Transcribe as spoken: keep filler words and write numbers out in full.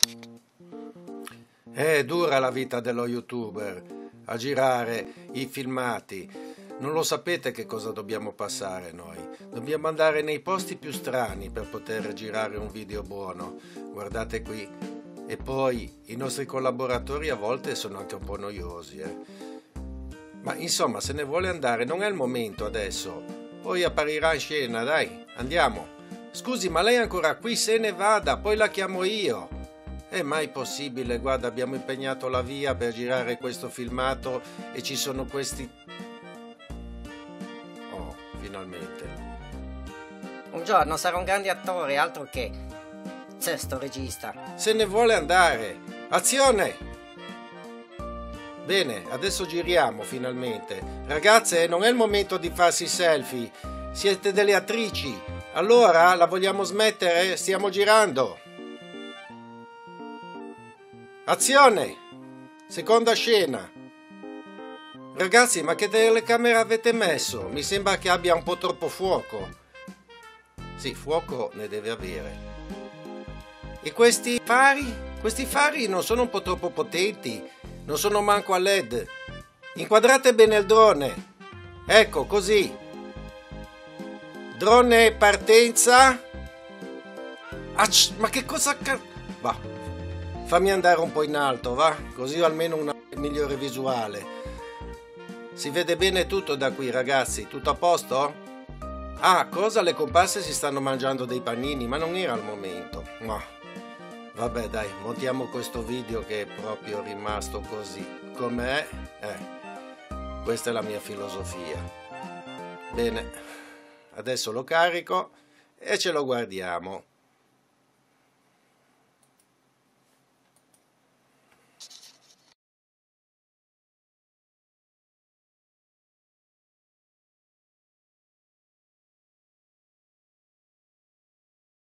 È dura la vita dello youtuber, a girare i filmati. Non lo sapete che cosa dobbiamo passare noi. Dobbiamo andare nei posti più strani per poter girare un video buono. Guardate qui. E poi i nostri collaboratori a volte sono anche un po' noiosi. Eh. Ma insomma, se ne vuole andare, non è il momento adesso. Poi apparirà in scena, dai, andiamo. Scusi, ma lei è ancora qui? Se ne vada, poi la chiamo io. È mai possibile? Guarda, abbiamo impegnato la via per girare questo filmato e ci sono questi... Oh, finalmente. Un giorno sarò un grande attore, altro che... C'è sto regista. Se ne vuole andare. Azione! Bene, adesso giriamo finalmente. Ragazze, non è il momento di farsi selfie. Siete delle attrici. Allora, la vogliamo smettere? Stiamo girando. Azione! Seconda scena. Ragazzi, ma che telecamere avete messo? Mi sembra che abbia un po' troppo fuoco. Sì, fuoco ne deve avere. E questi fari? Questi fari non sono un po' troppo potenti? Non sono manco a L E D. Inquadrate bene il drone. Ecco, così. Drone partenza. Acc, ma che cosa... Va. Fammi andare un po' in alto, va? Così ho almeno una migliore visuale. Si vede bene tutto da qui, ragazzi. Tutto a posto? Ah, cosa? Le comparse si stanno mangiando dei panini, ma non era il momento. No. Vabbè, dai, montiamo questo video che è proprio rimasto così. Com'è? Eh, questa è la mia filosofia. Bene, adesso lo carico e ce lo guardiamo.